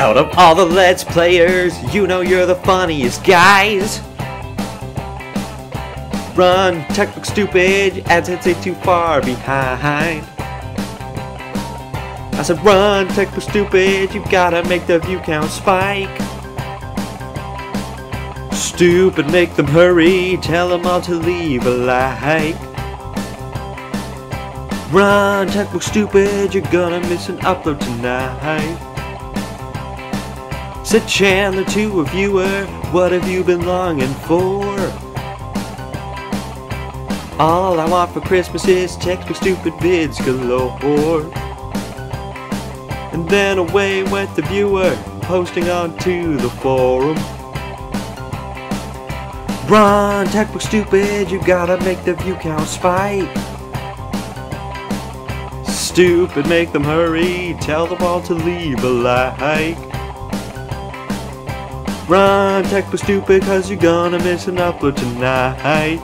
Out of all the Let's Players, you know you're the funniest guys. Run, Textbook Stupid, ads ain't too far behind. I said run, Textbook Stupid, you gotta make the view count spike. Stupid, make them hurry, tell them all to leave a like. Run, Textbook Stupid, you're gonna miss an upload tonight. Said Chandler to a viewer, what have you been longing for? All I want for Christmas is Textbook Stupid vids galore. And then away went the viewer, posting onto the forum. Run, Textbook Stupid, you gotta make the view count spike. Stupid, make them hurry, tell them all to leave a like. Run, Textbook Stupid, cause you're gonna miss an upload tonight.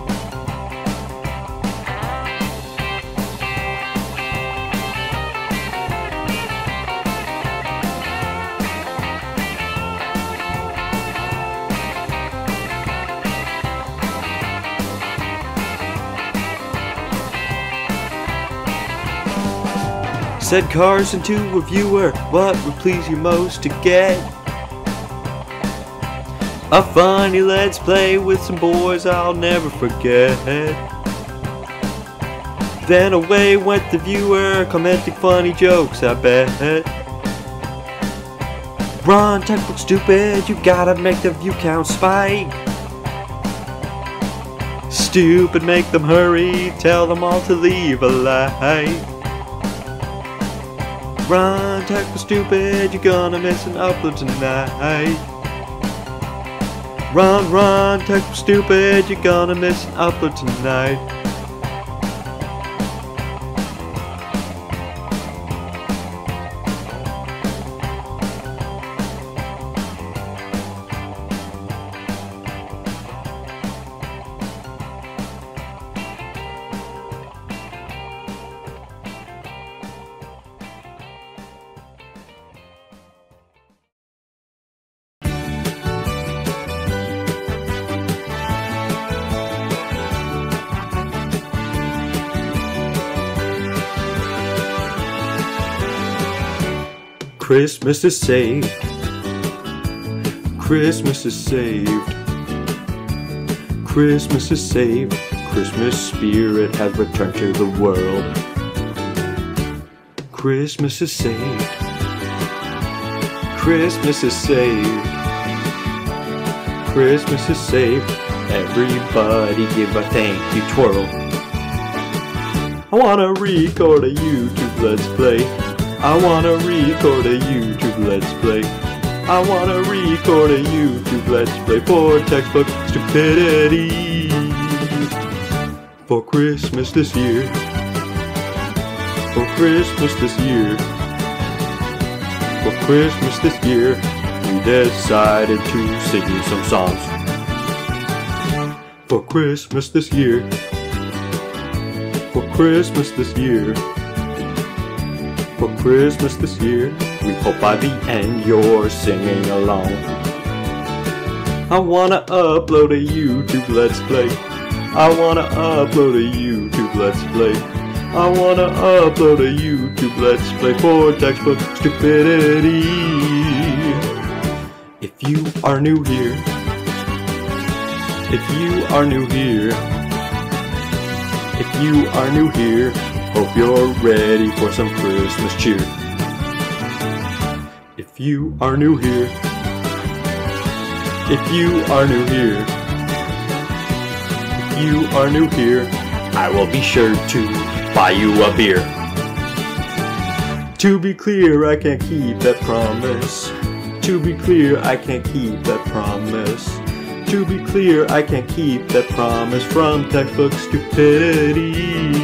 Said Carson to a viewer, what would please you most to get? A funny Let's Play with some boys I'll never forget. Then away went the viewer, commenting funny jokes, I bet. Run, Textbook Stupid, you gotta make the view count spike. Stupid, make them hurry, tell them all to leave a like. Run, Textbook Stupid, you're gonna miss an upload tonight. Run, Textbook Stupid, you're gonna miss an upload tonight. Christmas is saved. Christmas is saved. Christmas is saved. Christmas spirit has returned to the world. Christmas is saved. Christmas is saved. Christmas is saved. Everybody give a thank you twirl. I wanna record a YouTube Let's Play. I wanna record a YouTube Let's Play. I wanna record a YouTube Let's Play for Textbook Stupidity. For Christmas this year. For Christmas this year. For Christmas this year, we decided to sing you some songs. For Christmas this year. For Christmas this year. For Christmas this year, we hope by the end you're singing along. I wanna upload a YouTube Let's Play. I wanna upload a YouTube Let's Play. I wanna upload a YouTube Let's Play for Textbook Stupidity. If you are new here, if you are new here, if you are new here, hope you're ready for some Christmas cheer. If you are new here, if you are new here, if you are new here, I will be sure to buy you a beer. To be clear, I can't keep that promise. To be clear, I can't keep that promise. To be clear, I can't keep that promise from Textbook Stupidity.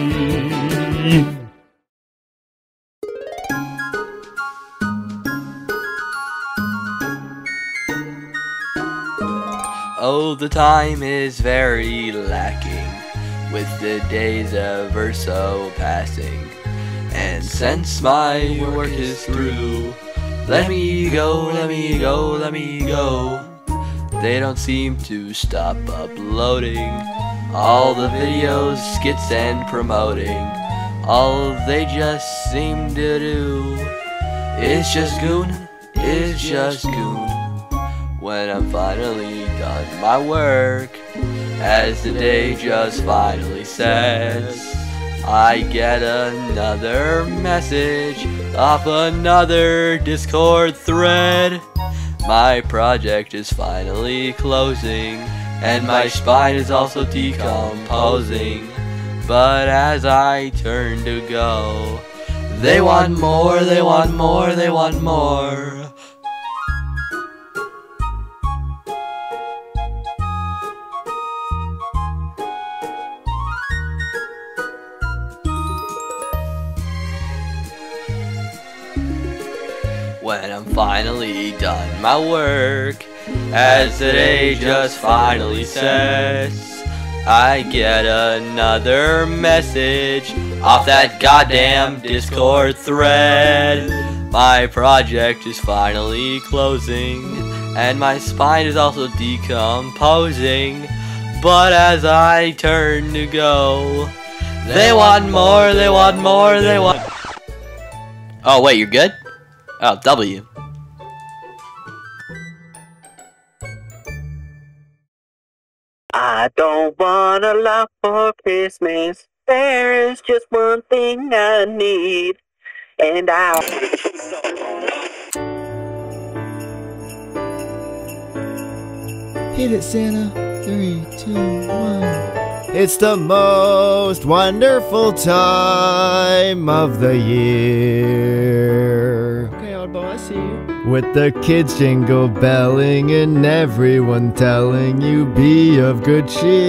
Oh, the time is very lacking, with the days ever so passing. And since my work is through, Let me go, let me go, let me go. They don't seem to stop uploading all the videos, skits, and promoting. All they just seem to do is just goon, is just goon. When I'm finally done my work, as the day just finally says, I get another message off another Discord thread. My project is finally closing, and my spine is also decomposing. But as I turn to go, they want more, they want more, they want more. When I'm finally done my work, as the day just finally says, I get another message off that goddamn Discord thread. My project is finally closing, and my spine is also decomposing. But as I turn to go, they want more, they want more, they want... Oh wait, you're good? Oh, W. I don't want a lot for Christmas. There is just one thing I need, and I'll... Hit it, Santa. 3, 2, 1. It's the most wonderful time of the year. Okay, oddball, I see you. With the kids jingle belling and everyone telling you be of good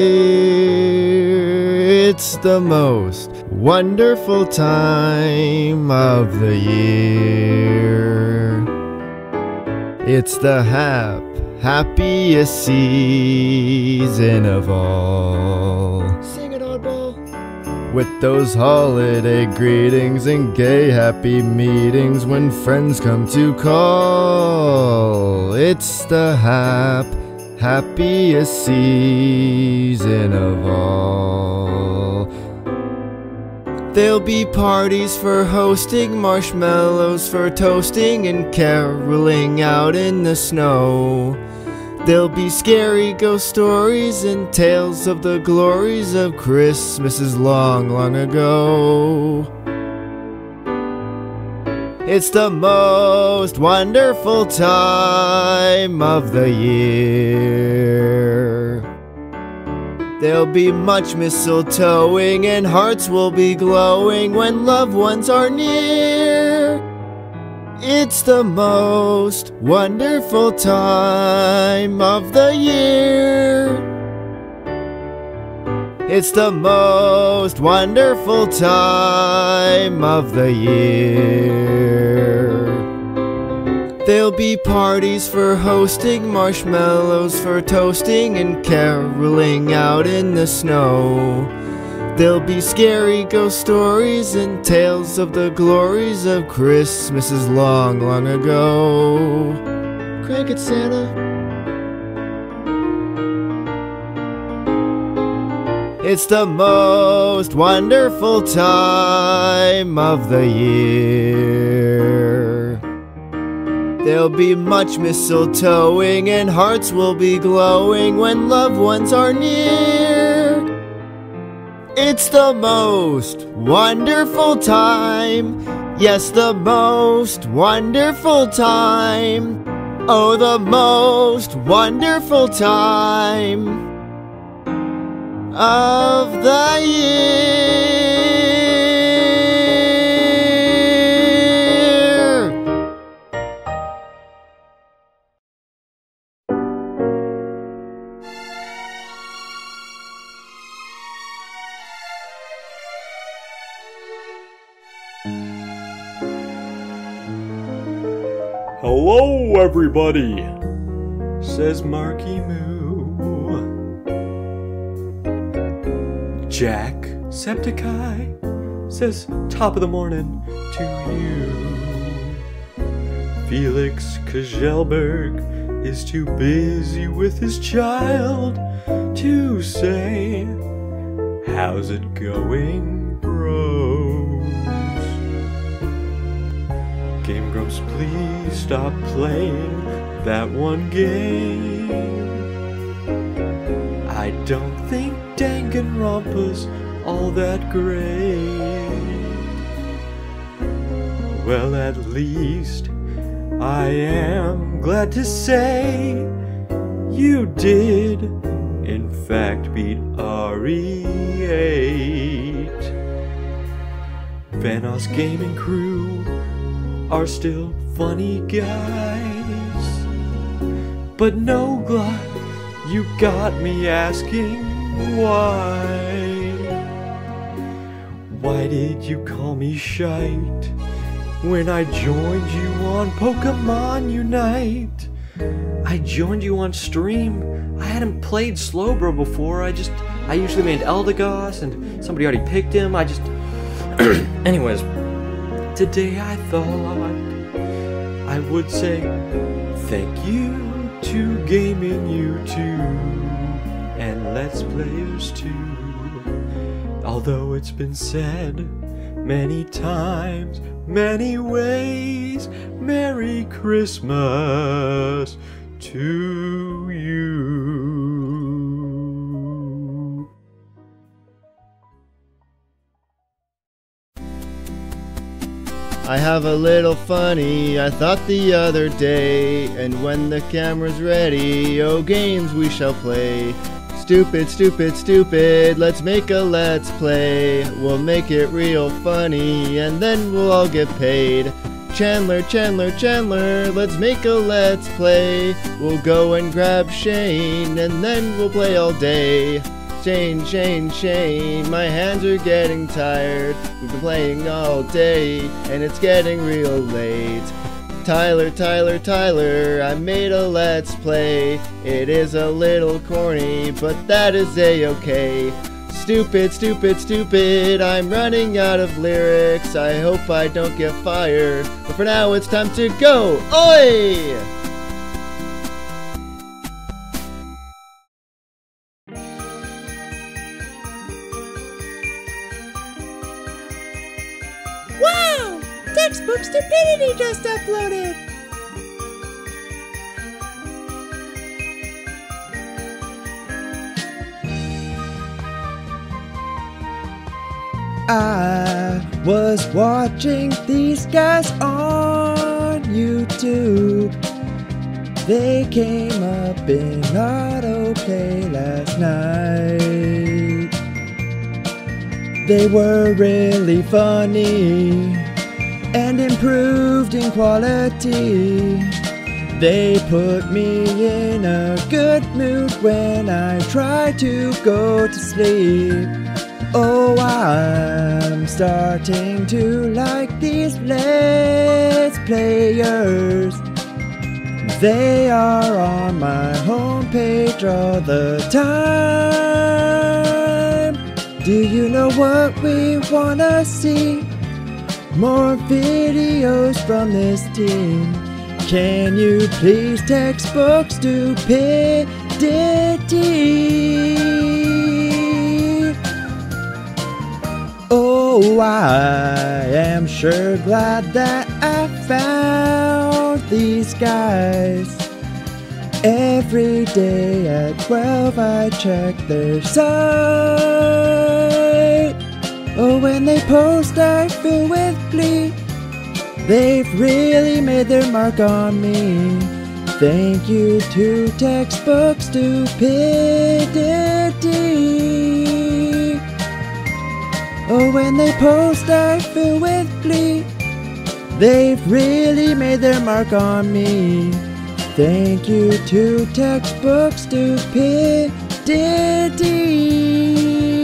cheer. It's the most wonderful time of the year. It's the happiest season of all. Sing it, oddball. With those holiday greetings and gay happy meetings when friends come to call. It's the happiest season of all. There'll be parties for hosting, marshmallows for toasting, and caroling out in the snow. There'll be scary ghost stories and tales of the glories of Christmases long, long ago. It's the most wonderful time of the year. There'll be much mistletoeing and hearts will be glowing when loved ones are near. It's the most wonderful time of the year. It's the most wonderful time of the year. There'll be parties for hosting, marshmallows for toasting, and caroling out in the snow. There'll be scary ghost stories and tales of the glories of Christmases long, long ago. Crank it, Santa. It's the most wonderful time of the year. There'll be much mistletoeing and hearts will be glowing when loved ones are near. It's the most wonderful time. Yes, the most wonderful time. Oh, the most wonderful time of the year. Hello, everybody, says Marky Moo. Jack Septiceye says top of the morning to you. Felix Kjellberg is too busy with his child to say, "How's it going, bros?" Game Grumps, please stop playing that one game. I don't think Danganronpa's all that great. Well, at least I am glad to say you did, in fact, beat RE8. Vanoss Gaming Crew are still funny guys, but no, Gla, you got me asking why. Why did you call me shite when I joined you on Pokemon Unite? I joined you on stream. I hadn't played Slowbro before. I usually made Eldegoss and somebody already picked him. Anyways, today I thought I would say thank you to Gaming YouTube and Let's Players too. Although it's been said many times, many ways, Merry Christmas to you. I have a little funny I thought the other day, and when the camera's ready, oh games we shall play. Stupid, stupid, stupid, let's make a let's play. We'll make it real funny, and then we'll all get paid. Chandler, Chandler, Chandler, let's make a let's play. We'll go and grab Shane, and then we'll play all day. Shane, Shane, Shane, my hands are getting tired. We've been playing all day, and it's getting real late. Tyler, Tyler, Tyler, I made a let's play. It is a little corny, but that is a-okay. Stupid, stupid, stupid, I'm running out of lyrics. I hope I don't get fired, but for now it's time to go. Oi! Wow! Textbook Stupidity just uploaded! I was watching these guys on YouTube. They came up in autoplay last night. They were really funny and improved in quality. They put me in a good mood when I try to go to sleep. Oh, I'm starting to like these Let's Players. They are on my homepage all the time. Do you know what we wanna see? More videos from this team. Can you please textbook stupidity? Oh, I am sure glad that I found these guys. Every day at 12 I check their site. Oh, when they post I feel with glee. They've really made their mark on me. Thank you to Textbook Stupidity. Oh, when they post I feel with glee. They've really made their mark on me. Thank you to Textbook Stupidity.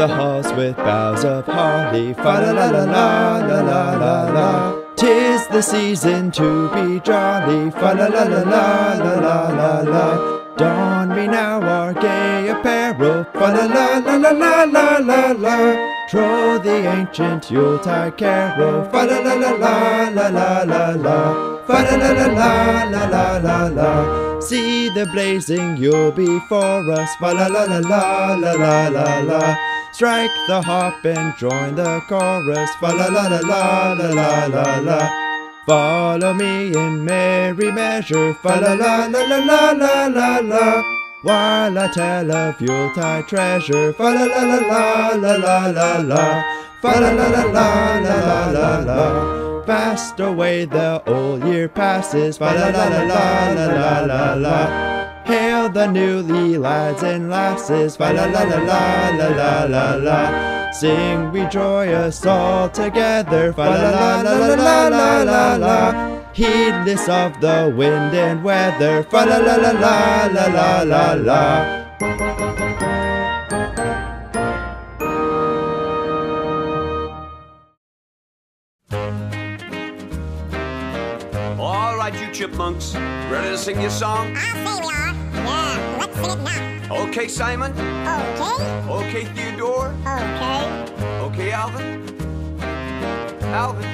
the halls with boughs of holly. Fa la la la la la la la la. 'Tis the season to be jolly. Fa la la la la la la la la. Don we now our gay apparel. Fa la la la la la la la la. Troll the ancient Yuletide carol. Fa la la la la la la la la. Fa la la la la la la la la. See the blazing Yule before us. Fa la la la la la la la la. Strike the harp and join the chorus. Fa la la la la la la la la. Follow me in merry measure. Fa la la la la la la la la. While I tell of Yuletide treasure. Fa la la la la la la la la. Fa la la la la la la la la. Fast away the old year passes. Fa la la la la la la la la. Hail the newly lads and lasses. Fa la la la la la la la la. Sing we joyous all together. Fa la la la la la la la la. Heedless of the wind and weather. Fa la la la la la la la la. All right, you chipmunks, ready to sing your song? I'll say we are. Yeah, let's sing it now. Okay, Simon? Okay. Okay, Theodore? Okay. Okay, Alvin? Alvin?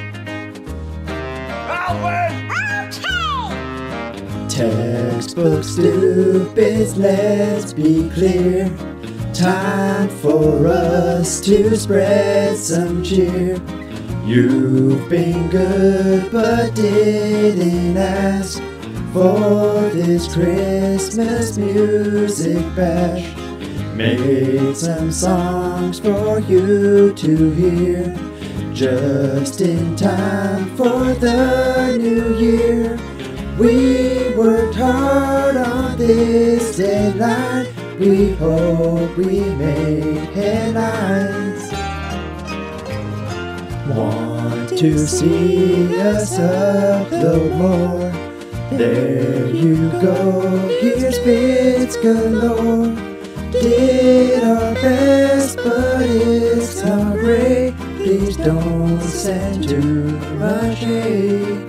Alvin! Okay! Textbook stupids, let's be clear. Time for us to spread some cheer. You've been good but didn't ask for this Christmas music bash. Made some songs for you to hear, just in time for the new year. We worked hard on this deadline. We hope we make headlines. Want to see us upload more? There you go, here's bits galore. Did our best, but it's not great. Please don't send too much hate.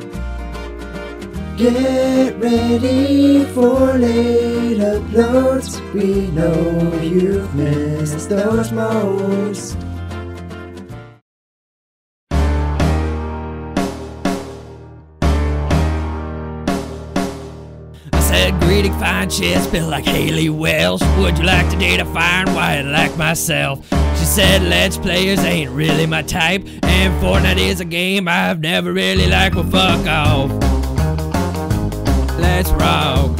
Get ready for late uploads. We know you've missed those most. Greeting fine chest built like Haley Wells. Would you like to date a fine white like myself? She said Let's Players ain't really my type, and Fortnite is a game I've never really liked. Well, fuck off. Let's rock.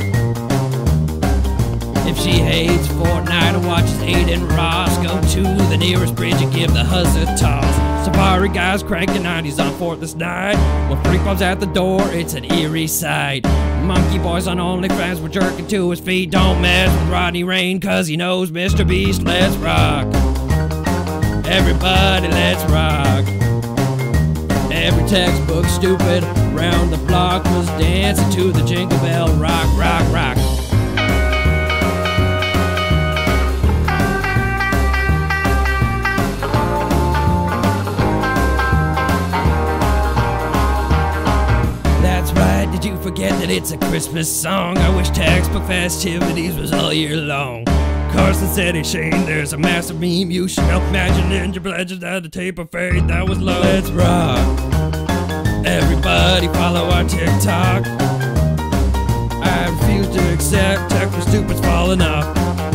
If she hates Fortnite and watches Aiden Ross, go to the nearest bridge and give the huzz a toss. Safari guys cranking 90s on 4th this night. When Freak Bob's at the door, it's an eerie sight. Monkey Boys on OnlyFans were jerking to his feet. Don't mess with Rodney Rain, cause he knows Mr. Beast. Let's rock. Everybody, let's rock. Every textbook stupid round the block was dancing to the Jingle Bell rock, rock, rock. Did you forget that it's a Christmas song? I wish textbook festivities was all year long. Carson said, hey Shane, there's a massive meme you should know. Imagine Ninja pledges at the tape of fate that was low. Let's rock. Everybody follow our TikTok. I refuse to accept textbook stupid's falling off.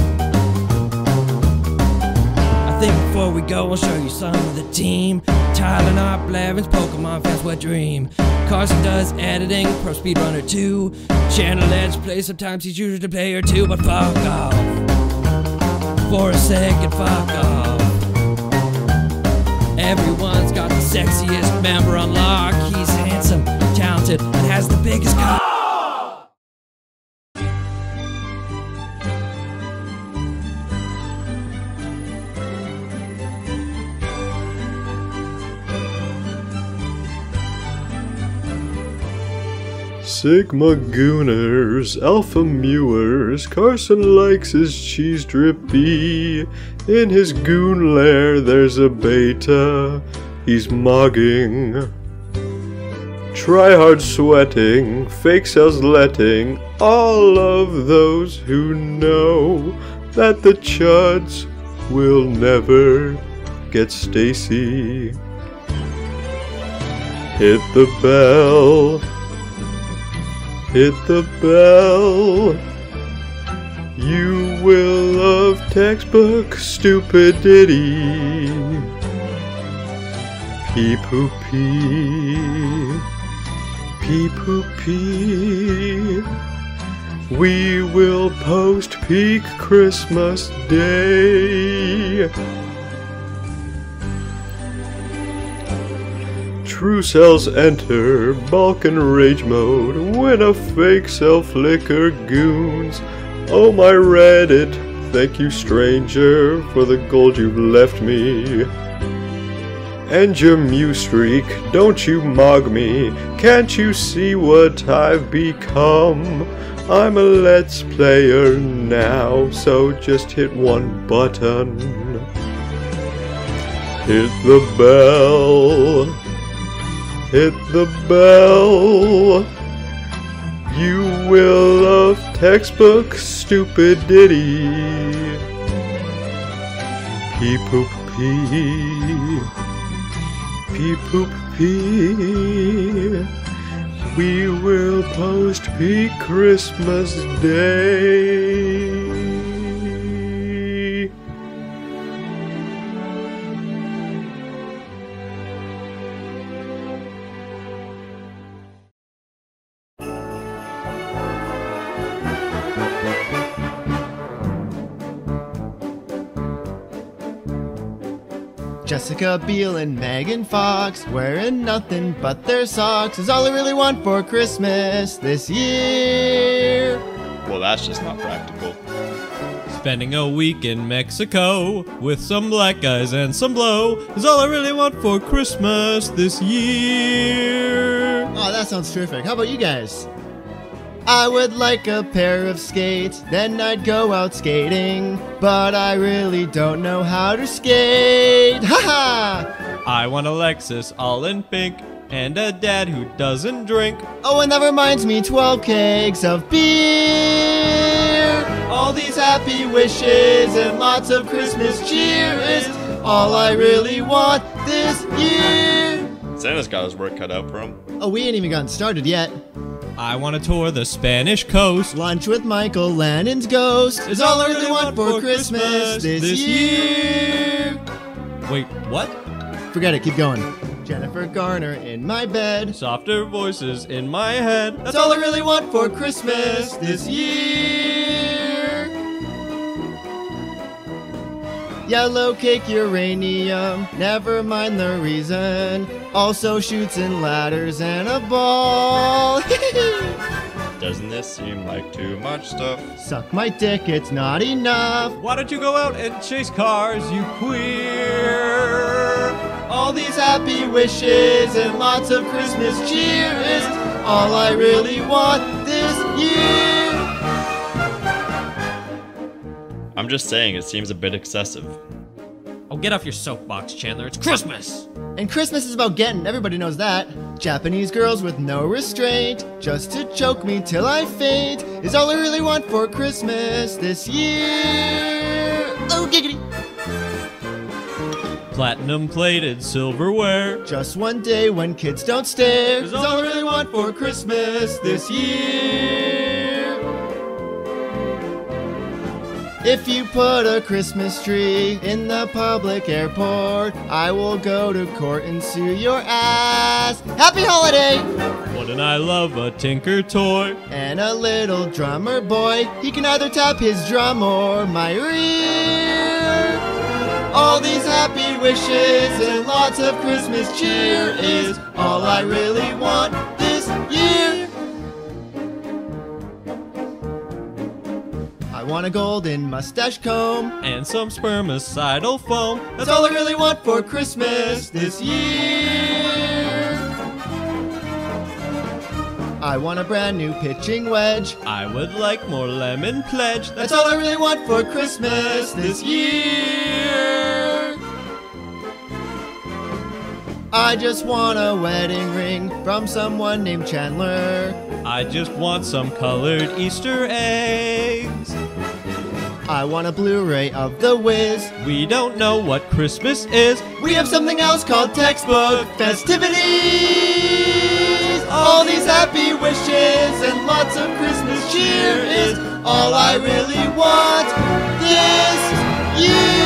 I think before we go, I'll show you some of the team. Tyler Knott, Blevins, Pokemon fans, what dream. Carson does editing, Pro Speedrunner 2. Channel Let's Play, sometimes he's usually a player too, but fuck off. For a second, fuck off. Everyone's got the sexiest member on lock. He's handsome, talented, and has the biggest cock. Sigma Gooners, Alpha Mewers, Carson likes his cheese drippy. In his goon lair there's a beta, he's mogging. Tryhard sweating, fake cells letting, all of those who know that the chuds will never get Stacy. Hit the bell, hit the bell. You will love textbook stupidity. Pee poo pee, pee poo pee. We will post peak Christmas Day. True cells enter Balkan rage mode when a fake cell flicker goons. Oh my Reddit, thank you stranger for the gold you've left me. And your Mew streak, don't you mog me, can't you see what I've become? I'm a Let's Player now, so just hit one button. Hit the bell, hit the bell. You will love textbook stupidity. Pee poop pee, pee poop pee. We will post peak Christmas Day. Jessica Biel and Megan Fox wearing nothing but their socks is all I really want for Christmas this year. Well, that's just not practical. Spending a week in Mexico with some black guys and some blow is all I really want for Christmas this year. Oh, that sounds terrific. How about you guys? I would like a pair of skates, then I'd go out skating, but I really don't know how to skate. Haha! I want a Lexus all in pink and a dad who doesn't drink. Oh, and that reminds me, 12 kegs of beer. All these happy wishes and lots of Christmas cheer is all I really want this year. Santa's got his work cut out for him. Oh, we ain't even gotten started yet. I want to tour the Spanish coast. Lunch with Michael Landon's ghost is all I really want for Christmas this year. Wait, what? Forget it, keep going. Jennifer Garner in my bed. Softer voices in my head. That's all I really want for Christmas this year. Yellow cake uranium, never mind the reason. Also shoots and ladders and a ball. Doesn't this seem like too much stuff? Suck my dick, it's not enough. Why don't you go out and chase cars, you queer? All these happy wishes and lots of Christmas cheer is all I really want this year. I'm just saying, it seems a bit excessive. Oh, get off your soapbox, Chandler. It's Christmas! And Christmas is about getting, everybody knows that. Japanese girls with no restraint, just to choke me till I faint, is all I really want for Christmas this year. Oh, giggity! Platinum plated silverware. Just one day when kids don't stare, is all I really want for Christmas this year. If you put a Christmas tree in the public airport, I will go to court and sue your ass. Happy holiday! Wouldn't I love a Tinker toy? And a little drummer boy, he can either tap his drum or my rear. All these happy wishes and lots of Christmas cheer is all I really want this year. I want a golden mustache comb and some spermicidal foam. That's all I really want for Christmas this year. I want a brand new pitching wedge. I would like more lemon pledge. That's all I really want for Christmas this year. I just want a wedding ring from someone named Chandler. I just want some colored Easter eggs. I want a Blu-ray of The Wiz. We don't know what Christmas is. We have something else called textbook festivities. All these happy wishes and lots of Christmas cheer is all I really want this year.